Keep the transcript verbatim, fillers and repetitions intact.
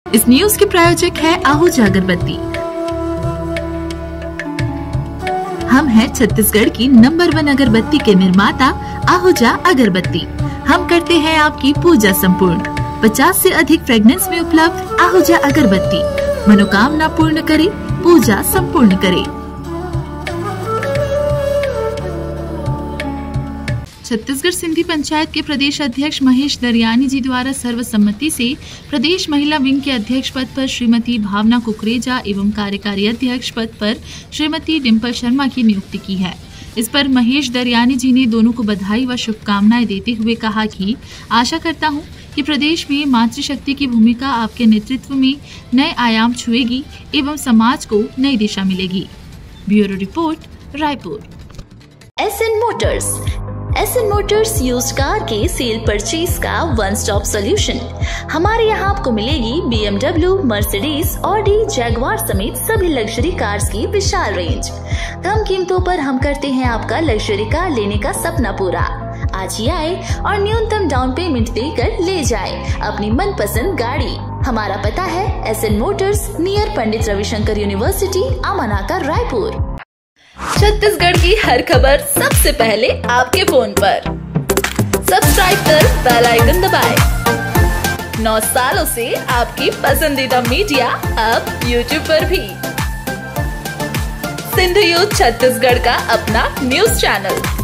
इस न्यूज के प्रायोजक है आहूजा अगरबत्ती। हम हैं छत्तीसगढ़ की नंबर वन अगरबत्ती के निर्माता आहूजा अगरबत्ती। हम करते हैं आपकी पूजा संपूर्ण। पचास से अधिक फ्रेग्रेंस में उपलब्ध आहूजा अगरबत्ती मनोकामना पूर्ण करे, पूजा संपूर्ण करे। छत्तीसगढ़ सिंधी पंचायत के प्रदेश अध्यक्ष महेश दरियानी जी द्वारा सर्वसम्मति से प्रदेश महिला विंग के अध्यक्ष पद पर श्रीमती भावना कुकरेजा एवं कार्यकारी अध्यक्ष पद पर श्रीमती डिम्पल शर्मा की नियुक्ति की है। इस पर महेश दरियानी जी ने दोनों को बधाई व शुभकामनाएं देते हुए कहा कि आशा करता हूं कि प्रदेश में मातृशक्ति की भूमिका आपके नेतृत्व में नए आयाम छुएगी एवं समाज को नई दिशा मिलेगी। Bureau report, Raipur. S N Motors S N Motors used car के सेल परचेज का वन स्टॉप सोल्यूशन। हमारे यहाँ आपको मिलेगी B M W, Mercedes, Audi, Jaguar समेत सभी लग्जरी कार्स की विशाल रेंज। कम कीमतों पर हम करते हैं आपका लग्जरी कार लेने का सपना पूरा। आज ही आए और न्यूनतम डाउन पेमेंट देकर ले जाए अपनी मनपसंद गाड़ी। हमारा पता है S N Motors, near Pandit Ravishankar university, Amanaka, Raipur. Chhattisgarh की हर खबर सबसे पहले आपके फोन पर। सब्सक्राइब कर बेल आइकन दबाएं। नौ सालों से आपकी पसंदीदा मीडिया अब यूट्यूब पर भी। सिंधु यूथ छत्तीसगढ़ का अपना न्यूज चैनल।